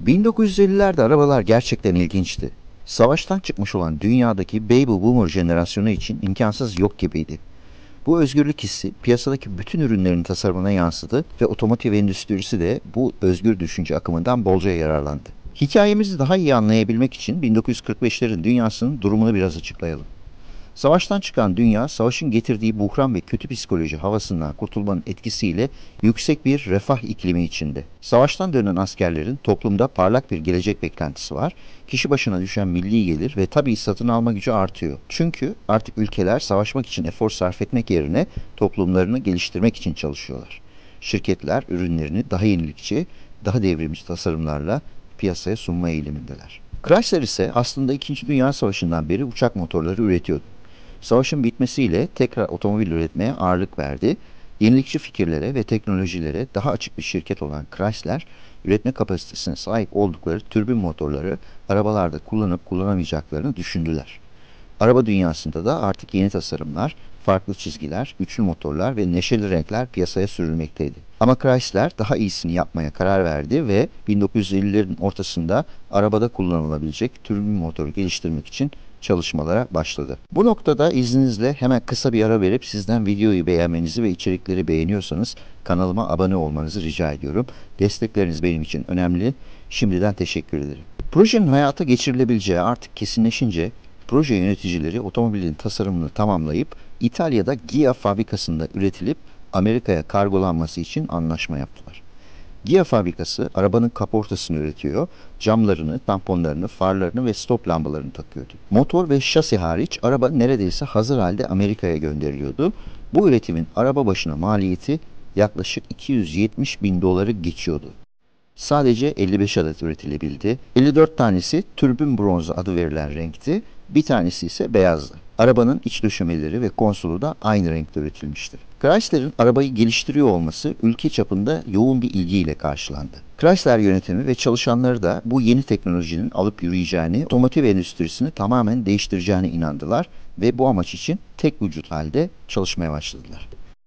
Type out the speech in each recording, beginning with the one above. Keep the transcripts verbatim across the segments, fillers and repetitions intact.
bin dokuz yüz ellilerde arabalar gerçekten ilginçti. Savaştan çıkmış olan dünyadaki Baby Boomer jenerasyonu için imkansız yok gibiydi. Bu özgürlük hissi piyasadaki bütün ürünlerin tasarımına yansıdı ve otomotiv endüstrisi de bu özgür düşünce akımından bolca yararlandı. Hikayemizi daha iyi anlayabilmek için bin dokuz yüz kırk beşlerin dünyasının durumunu biraz açıklayalım. Savaştan çıkan dünya, savaşın getirdiği buhran ve kötü psikoloji havasından kurtulmanın etkisiyle yüksek bir refah iklimi içinde. Savaştan dönen askerlerin toplumda parlak bir gelecek beklentisi var. Kişi başına düşen milli gelir ve tabii satın alma gücü artıyor. Çünkü artık ülkeler savaşmak için efor sarf etmek yerine toplumlarını geliştirmek için çalışıyorlar. Şirketler ürünlerini daha yenilikçi, daha devrimci tasarımlarla piyasaya sunma eğilimindeler. Chrysler ise aslında İkinci Dünya Savaşı'ndan beri uçak motorları üretiyordu. Savaşın bitmesiyle tekrar otomobil üretmeye ağırlık verdi. Yenilikçi fikirlere ve teknolojilere daha açık bir şirket olan Chrysler, üretme kapasitesine sahip oldukları türbin motorları arabalarda kullanıp kullanamayacaklarını düşündüler. Araba dünyasında da artık yeni tasarımlar, farklı çizgiler, güçlü motorlar ve neşeli renkler piyasaya sürülmekteydi. Ama Chrysler daha iyisini yapmaya karar verdi ve bin dokuz yüz ellilerin ortasında arabada kullanılabilecek türbin motoru geliştirmek için çalışmalara başladı. Bu noktada izninizle hemen kısa bir ara verip sizden videoyu beğenmenizi ve içerikleri beğeniyorsanız kanalıma abone olmanızı rica ediyorum. Destekleriniz benim için önemli. Şimdiden teşekkür ederim. Projenin hayata geçirilebileceği artık kesinleşince proje yöneticileri otomobilin tasarımını tamamlayıp İtalya'da Ghia fabrikasında üretilip Amerika'ya kargolanması için anlaşma yaptılar. Ghia fabrikası arabanın kaportasını üretiyor, camlarını, tamponlarını, farlarını ve stop lambalarını takıyordu. Motor ve şasi hariç araba neredeyse hazır halde Amerika'ya gönderiliyordu. Bu üretimin araba başına maliyeti yaklaşık iki yüz yetmiş bin doları geçiyordu. Sadece elli beş adet üretilebildi. elli dört tanesi türbün bronzu adı verilen renkti, bir tanesi ise beyazdı. Arabanın iç döşemeleri ve konsolu da aynı renkte üretilmişti. Chrysler'in arabayı geliştiriyor olması ülke çapında yoğun bir ilgiyle karşılandı. Chrysler yönetimi ve çalışanları da bu yeni teknolojinin alıp yürüyeceğini, otomotiv endüstrisini tamamen değiştireceğine inandılar ve bu amaç için tek vücut halde çalışmaya başladılar.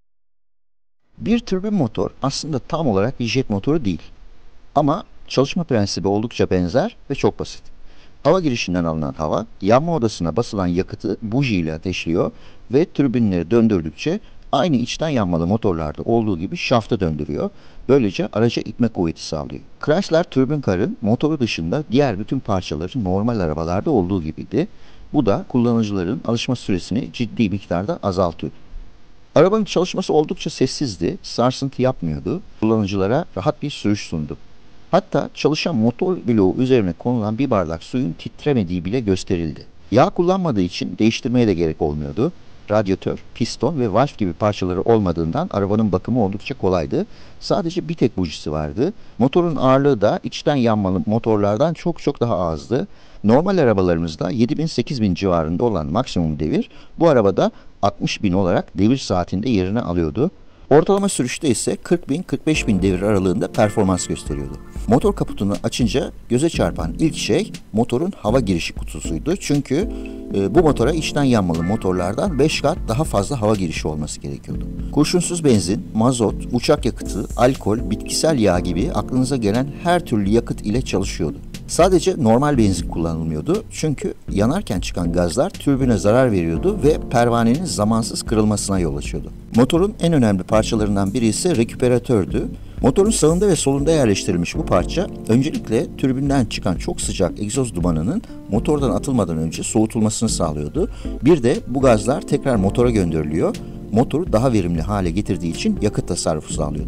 Bir türbin motor aslında tam olarak bir jet motoru değil. Ama çalışma prensibi oldukça benzer ve çok basit. Hava girişinden alınan hava, yanma odasına basılan yakıtı buji ile ateşliyor ve türbinleri döndürdükçe aynı içten yanmalı motorlarda olduğu gibi şaftı döndürüyor. Böylece araca itme kuvveti sağlıyor. Chrysler türbin karın motoru dışında diğer bütün parçaları normal arabalarda olduğu gibiydi. Bu da kullanıcıların alışma süresini ciddi miktarda azaltıyor. Arabanın çalışması oldukça sessizdi, sarsıntı yapmıyordu, kullanıcılara rahat bir sürüş sundu. Hatta çalışan motor bloğu üzerine konulan bir bardak suyun titremediği bile gösterildi. Yağ kullanmadığı için değiştirmeye de gerek olmuyordu. Radyatör, piston ve valf gibi parçaları olmadığından arabanın bakımı oldukça kolaydı. Sadece bir tek bujisi vardı. Motorun ağırlığı da içten yanmalı motorlardan çok çok daha azdı. Normal arabalarımızda yedi bin sekiz bin civarında olan maksimum devir bu arabada altmış bin olarak devir saatinde yerini alıyordu. Ortalama sürüşte ise kırk bin kırk beş bin devir aralığında performans gösteriyordu. Motor kaputunu açınca göze çarpan ilk şey motorun hava girişi kutusuydu. Çünkü e, bu motora içten yanmalı motorlardan beş kat daha fazla hava girişi olması gerekiyordu. Kurşunsuz benzin, mazot, uçak yakıtı, alkol, bitkisel yağ gibi aklınıza gelen her türlü yakıt ile çalışıyordu. Sadece normal benzin kullanılmıyordu çünkü yanarken çıkan gazlar türbüne zarar veriyordu ve pervanenin zamansız kırılmasına yol açıyordu. Motorun en önemli parçalarından biri ise rekuperatördü. Motorun sağında ve solunda yerleştirilmiş bu parça öncelikle türbinden çıkan çok sıcak egzoz dumanının motordan atılmadan önce soğutulmasını sağlıyordu. Bir de bu gazlar tekrar motora gönderiliyor. Motoru daha verimli hale getirdiği için yakıt tasarrufu sağlıyordu.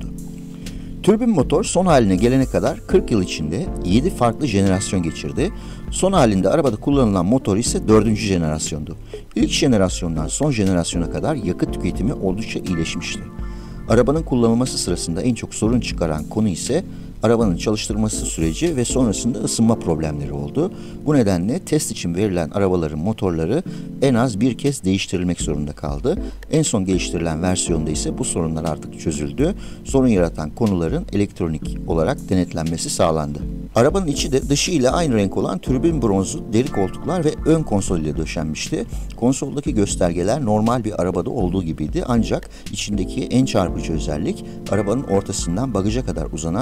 Türbin motor son haline gelene kadar kırk yıl içinde yedi farklı jenerasyon geçirdi. Son halinde arabada kullanılan motor ise dördüncü jenerasyondu. İlk jenerasyondan son jenerasyona kadar yakıt tüketimi oldukça iyileşmişti. Arabanın kullanılması sırasında en çok sorun çıkaran konu ise arabanın çalıştırılması süreci ve sonrasında ısınma problemleri oldu. Bu nedenle test için verilen arabaların motorları en az bir kez değiştirilmek zorunda kaldı. En son geliştirilen versiyonda ise bu sorunlar artık çözüldü. Sorun yaratan konuların elektronik olarak denetlenmesi sağlandı. Arabanın içi de dışı ile aynı renk olan türbin bronzu deri koltuklar ve ön konsol ile döşenmişti. Konsoldaki göstergeler normal bir arabada olduğu gibiydi ancak içindeki en çarpıcı özellik arabanın ortasından bagaja kadar uzanan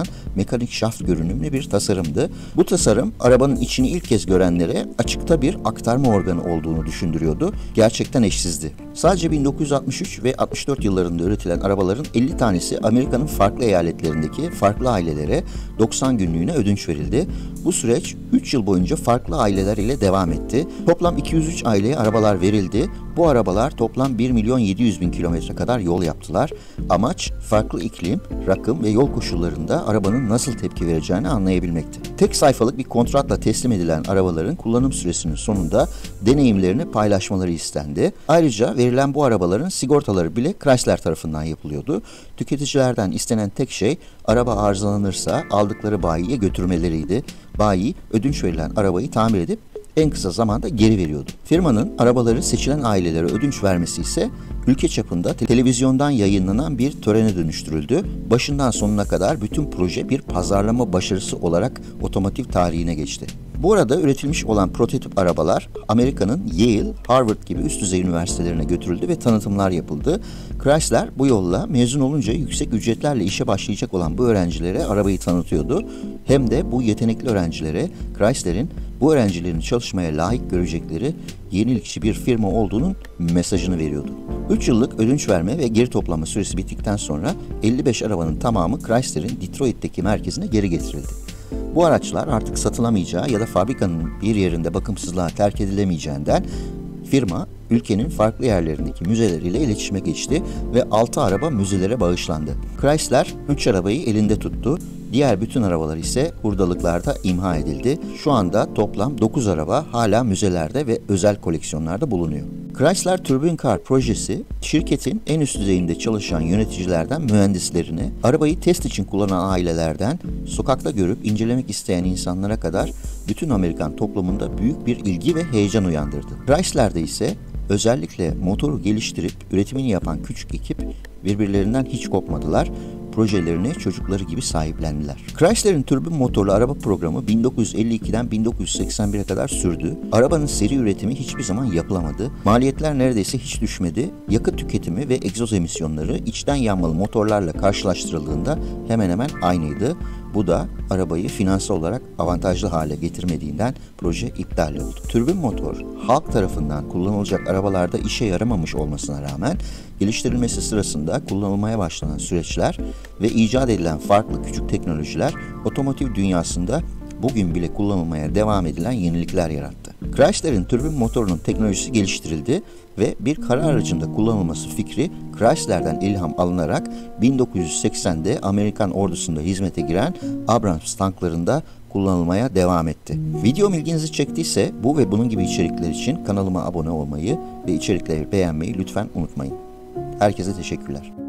mekanik şaft görünümlü bir tasarımdı. Bu tasarım arabanın içini ilk kez görenlere açıkta bir aktarma organı olduğunu düşündürüyordu. Gerçekten eşsizdi. Sadece bin dokuz yüz altmış üç ve altmış dört yıllarında üretilen arabaların elli tanesi Amerika'nın farklı eyaletlerindeki farklı ailelere doksan günlüğüne ödünç verildi. Bu süreç üç yıl boyunca farklı aileler ile devam etti. Toplam iki yüz üç aileye arabalar verildi. Bu arabalar toplam bir milyon yedi yüz bin kilometre kadar yol yaptılar. Amaç farklı iklim, rakım ve yol koşullarında arabanın nasıl tepki vereceğini anlayabilmekti. Tek sayfalık bir kontratla teslim edilen arabaların kullanım süresinin sonunda deneyimlerini paylaşmaları istendi. Ayrıca verilen bu arabaların sigortaları bile Chrysler tarafından yapılıyordu. Tüketicilerden istenen tek şey araba arızalanırsa aldıkları bayiye götürmeleriydi. Bayi ödünç verilen arabayı tamir edip en kısa zamanda geri veriyordu. Firmanın arabaları seçilen ailelere ödünç vermesi ise ülke çapında televizyondan yayınlanan bir törene dönüştürüldü. Başından sonuna kadar bütün proje bir pazarlama başarısı olarak otomotiv tarihine geçti. Bu arada üretilmiş olan prototip arabalar Amerika'nın Yale, Harvard gibi üst düzey üniversitelerine götürüldü ve tanıtımlar yapıldı. Chrysler bu yolla mezun olunca yüksek ücretlerle işe başlayacak olan bu öğrencilere arabayı tanıtıyordu. Hem de bu yetenekli öğrencilere Chrysler'in bu öğrencilerin çalışmaya layık görecekleri yenilikçi bir firma olduğunun mesajını veriyordu. üç yıllık ödünç verme ve geri toplama süresi bittikten sonra elli beş arabanın tamamı Chrysler'in Detroit'teki merkezine geri getirildi. Bu araçlar artık satılamayacağı ya da fabrikanın bir yerinde bakımsızlığa terk edilemeyeceğinden firma ülkenin farklı yerlerindeki müzeleriyle iletişime geçti ve altı araba müzelere bağışlandı. Chrysler üç arabayı elinde tuttu. Diğer bütün arabalar ise hurdalıklarda imha edildi. Şu anda toplam dokuz araba hala müzelerde ve özel koleksiyonlarda bulunuyor. Chrysler Turbine Car projesi, şirketin en üst düzeyinde çalışan yöneticilerden mühendislerine, arabayı test için kullanan ailelerden, sokakta görüp incelemek isteyen insanlara kadar bütün Amerikan toplumunda büyük bir ilgi ve heyecan uyandırdı. Chrysler'de ise özellikle motoru geliştirip üretimini yapan küçük ekip birbirlerinden hiç kopmadılar. Projelerini çocukları gibi sahiplendiler. Chrysler'in türbin motorlu araba programı bin dokuz yüz elli ikiden bin dokuz yüz seksen bire kadar sürdü. Arabanın seri üretimi hiçbir zaman yapılamadı. Maliyetler neredeyse hiç düşmedi. Yakıt tüketimi ve egzoz emisyonları içten yanmalı motorlarla karşılaştırıldığında hemen hemen aynıydı. Bu da arabayı finansal olarak avantajlı hale getirmediğinden proje iptal oldu. Türbin motor halk tarafından kullanılacak arabalarda işe yaramamış olmasına rağmen geliştirilmesi sırasında kullanılmaya başlanan süreçler ve icat edilen farklı küçük teknolojiler otomotiv dünyasında bugün bile kullanılmaya devam edilen yenilikler yarattı. Chrysler'in türbin motorunun teknolojisi geliştirildi ve bir kara aracında kullanılması fikri Chrysler'den ilham alınarak bin dokuz yüz seksende Amerikan ordusunda hizmete giren Abrams tanklarında kullanılmaya devam etti. Videom ilginizi çektiyse bu ve bunun gibi içerikler için kanalıma abone olmayı ve içerikleri beğenmeyi lütfen unutmayın. Herkese teşekkürler.